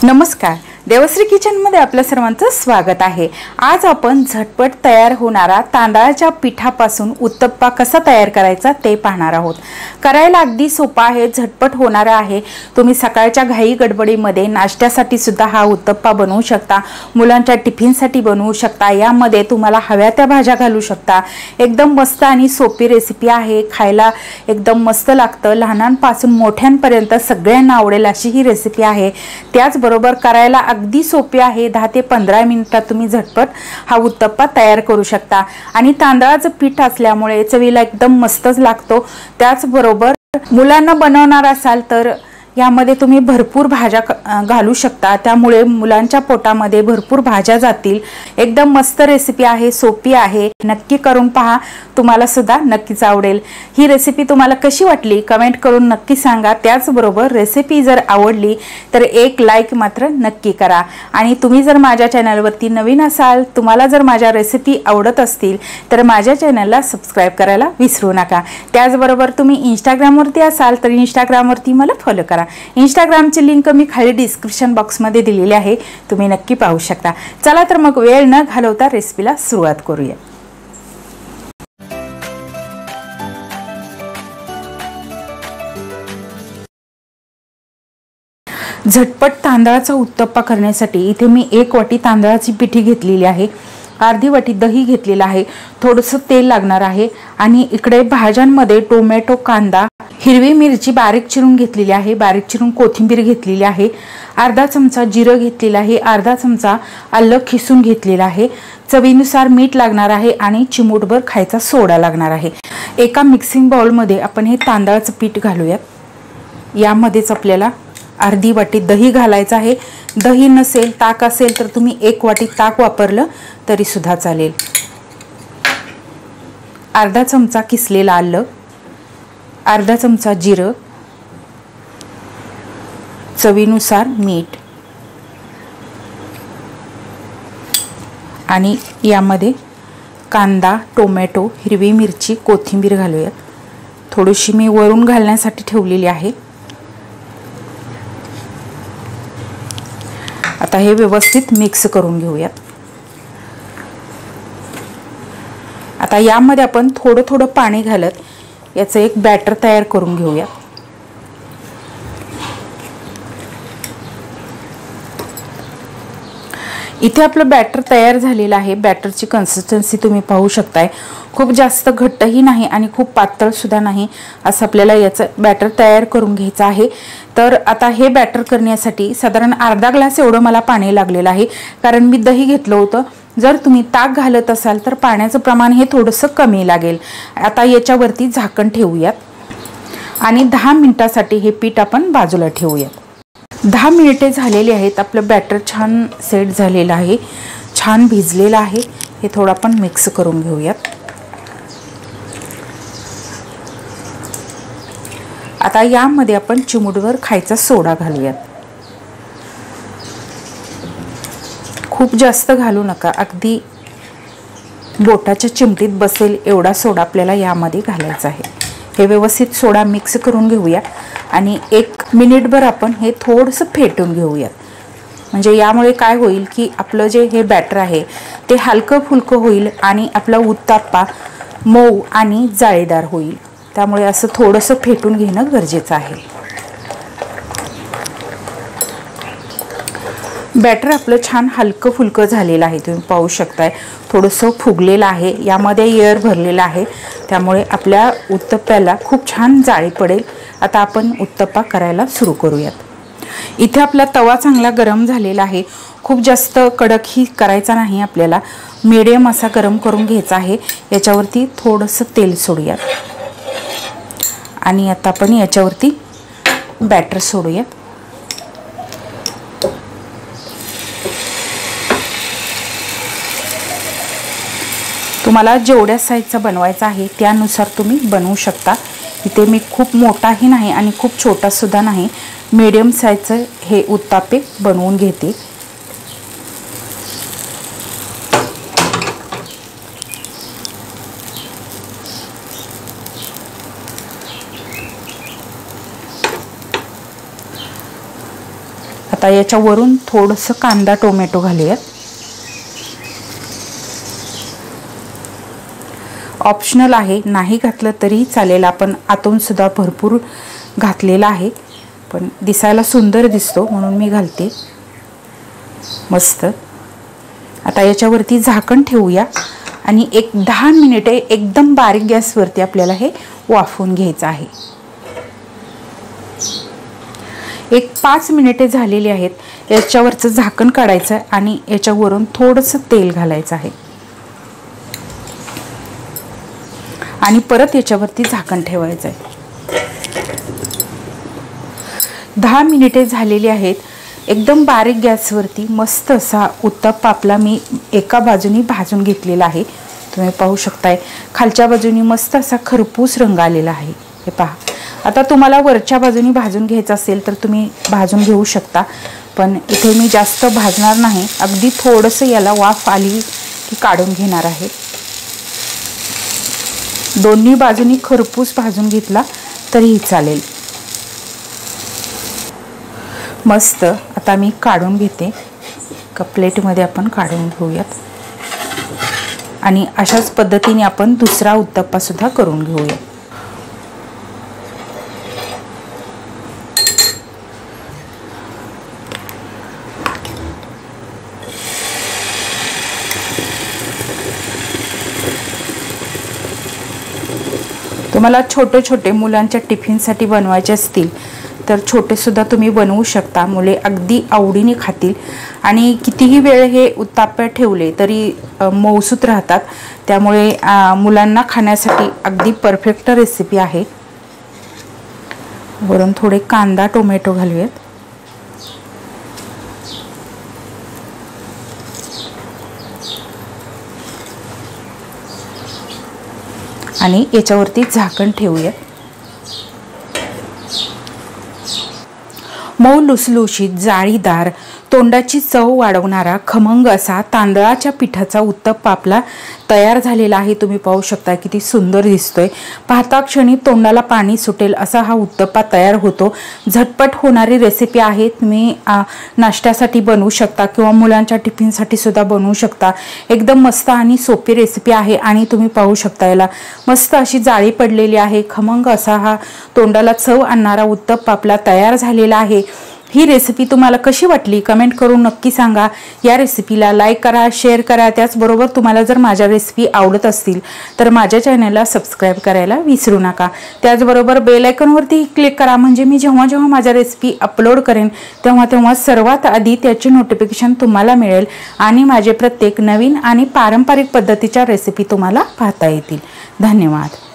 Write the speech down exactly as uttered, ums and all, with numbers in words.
नमस्कार, देवश्री किचनमध्ये आपल्या सर्वांचं स्वागत आहे। आज आपण झटपट तयार होणारा तांदळाच्या पिठापासून उत्तप्पा कसा तयार करायचा ते पाहणार आहोत। करायला अगदी सोपा आहे, झटपट होणारा आहे। तुम्ही सकाळच्या घाई गडबडीमध्ये नाश्त्यासाठी सुद्धा हा उत्तप्पा बनवू शकता, मुलांच्या टिफिनसाठी बनवू शकता। यामध्ये तुम्हाला हव्या त्या भाज्या घालू शकता। एकदम मस्त आणि सोपी रेसिपी आहे, खायला एकदम मस्त लागतं। लहानांपासून मोठ्यांपर्यंत सगळ्यांना आवडेल अशी ही रेसिपी आहे। त्याचबरोबर करायला अगदी सोपी आहे। दहा ते पंधरा मिनिटात तुम्ही झटपट हा उत्तप्पा तयार करू शकता आणि तांदळाचं पीठ असल्यामुळे चवीला एकदम मस्तच लागतो। त्याचबरोबर मुलांना बनवणार असाल तर यामध्ये तुम्ही भरपूर भाज्या घालू शकता, त्यामुळे मुलांच्या पोटामध्ये भरपूर भाज्या जातील। एकदम मस्त रेसिपी आहे, सोपी आहे, नक्की करून पहा, तुम्हाला सुद्धा नक्कीच आवडेल। ही रेसिपी तुम्हाला कशी वाटली कमेंट करून नक्की सांगा। त्याचबरोबर रेसिपी जर आवडली तर एक लाईक मात्र नक्की करा आणि तुम्ही जर माझ्या चॅनलवरती नवीन असाल, तुम्हाला जर माझ्या रेसिपी आवडत असतील तर माझ्या चॅनलला सबस्क्राइब करायला विसरू नका। त्याचबरोबर तुम्ही इंस्टाग्रामवरती असाल तर इंस्टाग्रामवरती मला फॉलो करा। इंस्टाग्रामची लिंक मी खाली डिस्क्रिप्शन बॉक्समध्ये दिलेली आहे, तुम्ही नक्की पाहू शकता। चला तर मग वेळ न घालवता रेसिपीला सुरुवात करूया। झटपट तांदळाचा उत्तप्पा करण्यासाठी इथे मी एक वाटी तांदळाची पिठी घेतलेली आहे, अर्धी वाटी दही घेतलेला आहे, थोडंसं तेल लागणार आहे आणि इकडे भाज्यांमध्ये टोमॅटो, कांदा, हिरवी मिरची बारीक चिरून घेतलेली आहे, बारीक चिरून कोथिंबीर घेतलेली आहे, अर्धा चमचा जिरं घेतलेला आहे, अर्धा चमचा आलं खिसून घेतलेला आहे, चवीनुसार मीठ लागणार आहे आणि चिमूटभर खायचा सोडा लागणार आहे। एका मिक्सिंग बाउलमध्ये आपण हे तांदळाचं पीठ घालूयात। यामध्येच आपल्याला अर्धी वाटी दही घालायचं आहे। दही नसेल, ताक असेल तर तुम्ही एक वाटी ताक वापरलं तरी सुद्धा चालेल। अर्धा चमचा किसलेलं आलं, अर्धा चमचा जिरं, चवीनुसार मीठ आणि यामध्ये कांदा, टोमॅटो, हिरवी मिरची, कोथिंबीर घालूयात। थोडीशी मी वरून घालण्यासाठी ठेवलेली आहे। आता हे व्यवस्थित मिक्स करून घेऊयात। आता यामध्ये आपण थोडं थोडं पाणी घालत याचं एक बॅटर तयार करून घेऊया। इथे आपलं बॅटर तयार झालेलं आहे। बॅटरची कन्सिस्टन्सी तुम्ही पाहू शकताय, खूप जास्त घट्टही नाही आणि खूप पातळ सुद्धा नाही, असं आपल्याला याचं बॅटर तयार करून घ्यायचं आहे। तर आता हे बॅटर करण्यासाठी साधारण अर्धा ग्लास एवढं मला पाणी लागलेलं आहे, कारण मी दही घेतलं होतं। जर तुम्ही ताक घालत असाल तर पाण्याचं प्रमाण हे थोडंसं कमी लागेल। आता याच्यावरती झाकण ठेवूयात आणि दहा मिनिटासाठी हे पीठ आपण बाजूला ठेवूयात। दहा मिनिटे झालेली आहेत, आपलं बॅटर छान सेट झालेलं आहे, छान भिजलेलं आहे। हे थोडं आपण मिक्स करून घेऊयात। आता यामध्ये आपण चिमूटभर खायचा सोडा घालूयात। खूप जास्त घालू नका, अगदी बोटाच्या चिमटीत बसेल एवढा सोडा आपल्याला यामध्ये घालायचा आहे। हे व्यवस्थित सोडा मिक्स करून घेऊया आणि एक मिनिटभर आपण हे थोडंसं फेटून घेऊयात। म्हणजे यामुळे काय होईल की आपलं जे हे बॅटर आहे ते हलकं फुलकं होईल आणि आपला उत्तप्पा मऊ आणि जाळीदार होईल। त्यामुळे असं थोडंसं फेटून घेणं गरजेचं आहे। बॅटर आपलं छान हलकं फुलकं झालेलं आहे, तुम्ही पाहू शकताय, थोडंसं फुगलेलं आहे, यामध्ये एअर भरलेलं आहे, त्यामुळे आपल्या उत्तप्प्याला खूप छान जाळी पडेल। आता आपण उत्तप्पा करायला सुरू करूयात। इथे आपला तवा चांगला गरम झालेला आहे, खूप जास्त कडकही करायचा नाही आपल्याला, मीडियम असा गरम करून घ्यायचा आहे। याच्यावरती थोडंसं तेल सोडूयात आणि आता आपण याच्यावरती बॅटर सोडूयात। तुम्हाला जेवढ्या साईजचा बनवायचा आहे त्यानुसार तुम्ही बनवू शकता। इथे मी खूप मोठाही नाही आणि खूप छोटा सुद्धा नाही, मीडियम साईजचं हे उत्तप्पे बनवून घेते। आता याच्यावरून थोडंसं कांदा टोमॅटो घालूयात. ऑप्शनल आहे, नाही घातलं तरी चालेल. आपण आतून सुद्धा भरपूर घातलेला आहे, पण दिसायला सुंदर दिसतो म्हणून मी घालते. मस्त. आता याच्यावरती झाकण ठेवूया आणि एक दहा मिनिटे एकदम बारीक गॅसवरती आपल्याला हे वाफवून घ्यायचं आहे. एक पाच मिनिटे झालेली आहेत. याच्यावरचं झाकण काढायचं आहे आणि याच्यावरून थोडंसं तेल घालायचं आहे आणि परत याच्यावरती झाकण ठेवायचं आहे. दहा मिनिटे झालेली आहेत. एकदम बारीक गॅसवरती मस्त असा उत्तप्पा आपला मी एका बाजूनी भाजून घेतलेला आहे. तुम्ही पाहू शकताय खालच्या बाजूनी मस्त असा खरपूस रंग आलेला आहे. हे पहा. आता तुम्हाला वरच्या बाजूनी भाजून घ्यायचं असेल तर तुम्ही भाजून घेऊ शकता, पण इथे मी जास्त भाजणार नाही. अगदी थोडंसं याला वाफ आली की काढून घेणार आहे. दोन्ही बाजूनी खरपूस भाजून घेतला तरीही चालेल. मस्त. आता मी काढून घेते. का प्लेटमध्ये आपण काढून घेऊयात आणि अशाच पद्धतीने आपण दुसरा उत्तप्पा सुद्धा करून घेऊया. तुम्हाला छोटे छोटे मुलांच्या टिफिनसाठी बनवायचे असतील तर छोटे सुद्धा तुम्ही बनवू शकता. मुले अगदी आवडीने खातील आणि कितीही वेळ हे उत्तप्पे ठेवले तरी मऊसूत राहतात. त्यामुळे मुलांना खाण्यासाठी अगदी परफेक्ट रेसिपी आहे. वरून थोडे कांदा टोमॅटो घालूयात. आणि याच्यावरती झाकण ठेवूया. मऊ लुसलुशीत जाळीदार तोंडाची चव वाढवणारा खमंग असा तांदळाच्या पिठाचा उत्तप्पा आपला तयार झालेला आहे. तुम्ही पाहू शकता किती सुंदर दिसतोय. पाहता क्षणी तोंडाला पाणी सुटेल असा हा उत्तप्पा तयार होतो. झटपट होणारी रेसिपी आहे. तुम्ही नाश्त्यासाठी बनवू शकता किंवा मुलांच्या टिफिनसाठी सुद्धा बनवू शकता. एकदम मस्त आणि सोपी रेसिपी आहे आणि तुम्ही पाहू शकता याला मस्त अशी जाळी पडलेली आहे. खमंग असा हा तोंडाला चव आणणारा उत्तप्पा आपला तयार झालेला आहे. ही रेसिपी तुम्हाला कशी वाटली कमेंट करून नक्की सांगा. या रेसिपीला लाईक करा, शेअर करा. त्याचबरोबर तुम्हाला जर माझ्या रेसिपी आवडत असतील तर माझ्या चॅनलला सबस्क्राईब करायला विसरू नका. त्याचबरोबर बेल आयकॉनवरती क्लिक करा, म्हणजे मी जेव्हा जेव्हा माझ्या रेसिपी अपलोड करेन तेव्हा तेव्हा सर्वात आधी त्याचे नोटिफिकेशन तुम्हाला मिळेल आणि माझे प्रत्येक नवीन आणि पारंपरिक पद्धतीच्या रेसिपी तुम्हाला पाहता येतील. धन्यवाद.